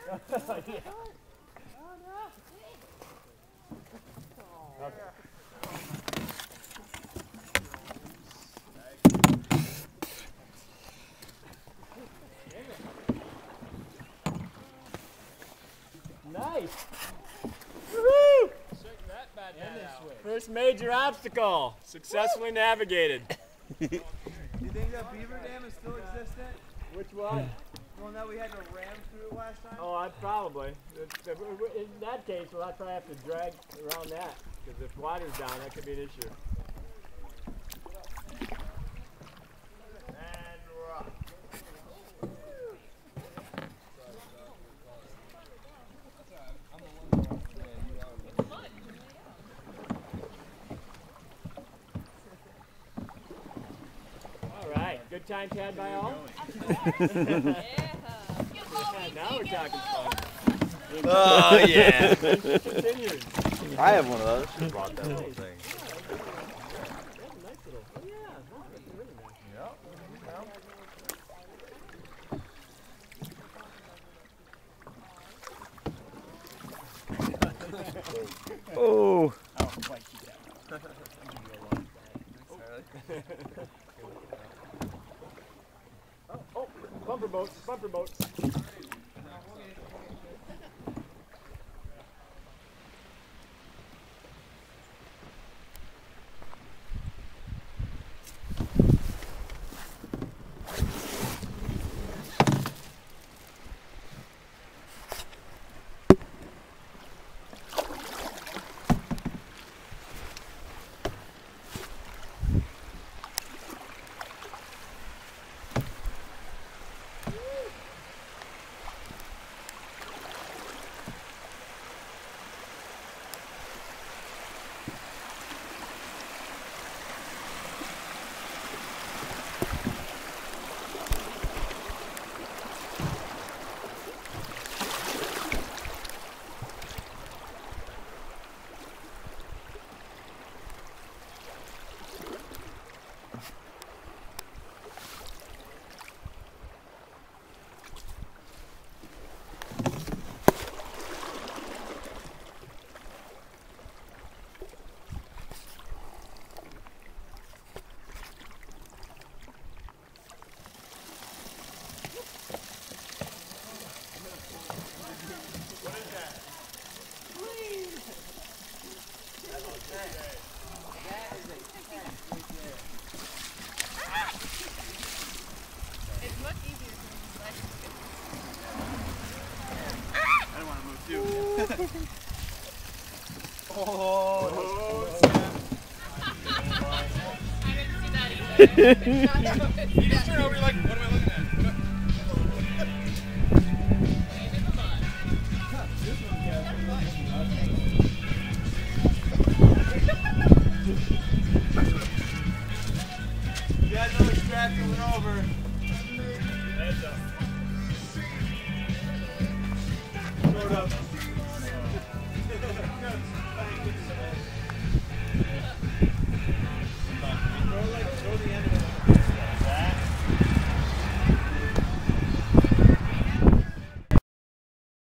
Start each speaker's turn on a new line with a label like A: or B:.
A: Nice. Woohoo! First major obstacle successfully navigated.
B: Do you think that beaver dam is still existent?
A: Which one?
B: The one that we had to ram through last time?
A: Oh, I'd probably. In that case, well, I'd probably have to drag around that, because if water's down, that could be an issue.
B: And rock.
A: All right, good times had by all? Now we're talking fun.
C: Oh, yeah.
A: Continues.
C: I have one of those. Just bought that little thing.
A: That's a nice little, oh yeah, that's really nice.
C: Oh.
A: Oh, bumper boats, bumper boats.
B: Oh,
D: I didn't see that either.
B: you just turn over, you're like, what am I looking at? You guys know which track we went over. Heads up.